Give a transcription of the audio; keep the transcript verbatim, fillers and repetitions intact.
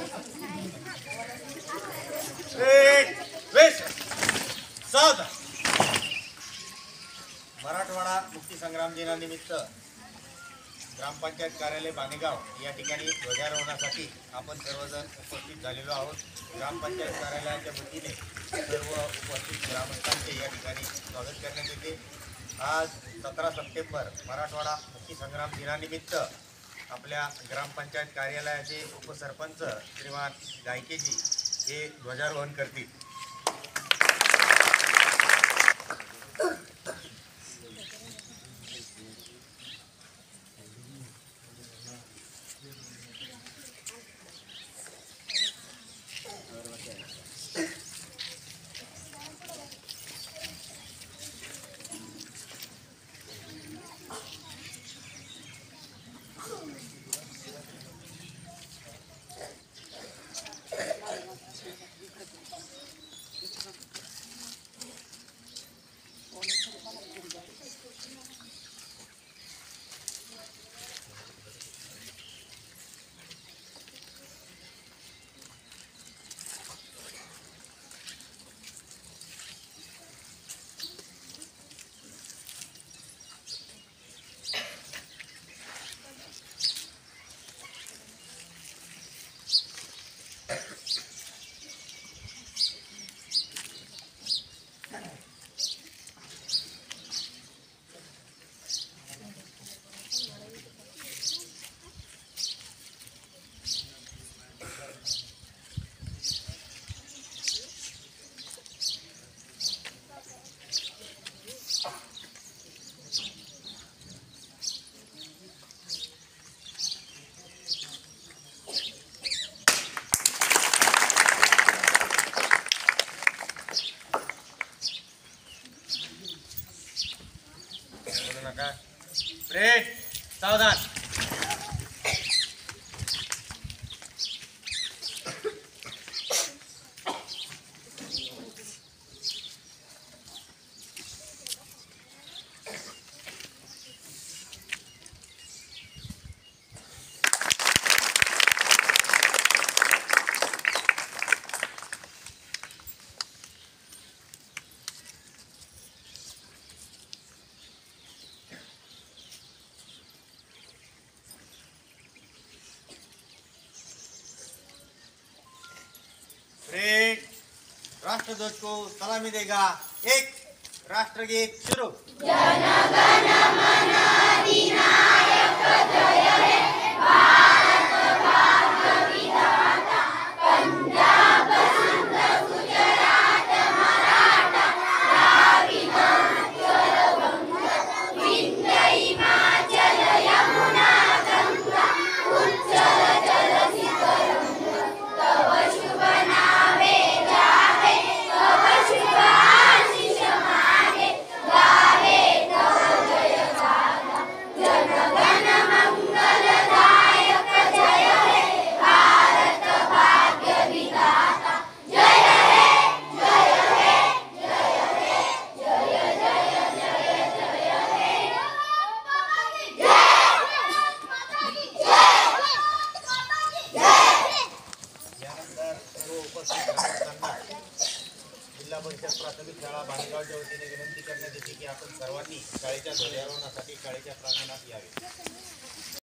मराठवाडा मुक्ती संग्राम दिनानिमित्त ग्रामपंचायत कार्यालय बाणेगाव या ठिकाणी ध्वजारोहणासाठी आपण सर्वजण उपस्थित झालेलो आहोत। ग्रामपंचायत कार्यालयाच्या वतीने सर्व उपस्थित ग्रामस्थांचे या ठिकाणी स्वागत करण्यात येते। आज सतरा सप्टेंबर मराठवाडा मुक्ती संग्राम दिनानिमित्त आपल्या ग्रामपंचायत कार्यालयाचे उपसरपंच श्रीमान गायकेजी हे ध्वजारोहण करतील। ब्रेड सावधान। राष्ट्रध्वज को सलामी देगा। एक राष्ट्रगीत शुरू। जन गण मन अधिनायक जय हे भारत भाग्य विधाता पंजाब सिंध गुजरात मराठा द्राविड उत्कल बंग विंध्य हिमाचल यमुना गंगा उच्चल जल शिखरं तव शुभ नामे जाहे तव शुभ आशीष मागे गाहे तव जय गाथा जन गण मंगलदायक जय हे भारत भाग्य विधाता जय हे जय हे जय हे जय जय जय जय हे माता की जय माता की जय जय। यानंतर सर्व उपस्थित ग्रामस्थांना जिल्हा परिषद प्राथमिक शाळा बाणेगावच्या वतीने विनंती करण्यात येते की आपण सर्वांनी शाळेच्या ध्वजारोहणासाठी शाळेच्या प्रांगणात यावे।